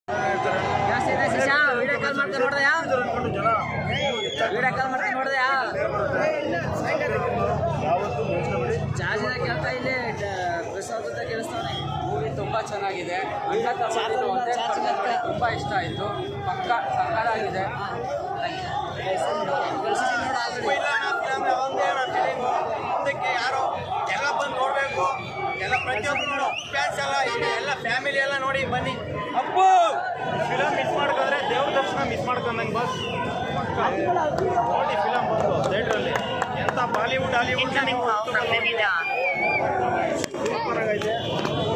Video call ಮಾಡ್ಕೊಂಡು ನೋಡ್ದಯಾ? Video call ಮಾಡ್ಕೊಂಡು ನೋಡ್ದಯಾ? ಚಾರ್ಜಿನ ಕೇಳ್ತಾ ಇಲ್ಲಿ ಪ್ರಸಾದ ಕೇಳಿಸ್ತಾನೆ. ಮೂವಿ ತುಂಬ ಚೆನ್ನಾಗಿದೆ. ತುಂಬ ಇಷ್ಟ ಆಯಿತು. ಪಕ್ಕ ಸಕ್ಕತ್ತಾಗಿದೆ. ಮುಂದಕ್ಕೆ ಯಾರೋ ಎಲ್ಲ ಬಂದು ನೋಡಬೇಕು. ಎಲ್ಲ ಪ್ರತಿಯೊಬ್ಬರು ಫ್ಯಾನ್ಸ್ ಎಲ್ಲ ಫ್ಯಾಮಿಲಿ ಎಲ್ಲ ನೋಡಿ ಬನ್ನಿ. ಅಪ್ಪು ಫಿಲಮ್ ಮಿಸ್ ಮಾಡ್ಕೊಂಡ್ರೆ ದೇವ್ರ ದರ್ಶನ ಮಿಸ್ ಮಾಡ್ಕೊಂಡಂಗೆ ಬಸ್ ಪಕ್ಕ ನೋಡಿ ಫಿಲಮ್ ಬಂದು ಥಿಯೇಟ್ರಲ್ಲಿ. ಎಂಥ ಬಾಲಿವುಡ್ ಹಾಲಿವುಡ್ ಸೂಪರ್ ಆಗೈತೆ.